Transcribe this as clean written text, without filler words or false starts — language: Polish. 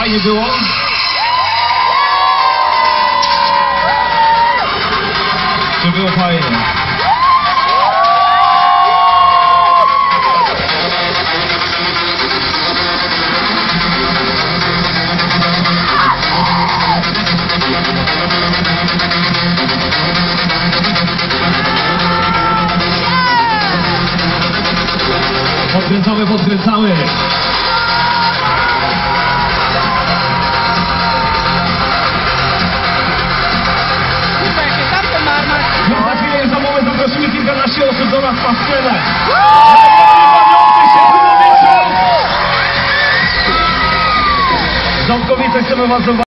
Fajnie było. Czy było fajnie? Podkręcamy, podkręcamy. No za chwilę, za moment zaprosimy kilkanaście osób do nas na scenę. Ząbkowice chcemy was zobaczyć.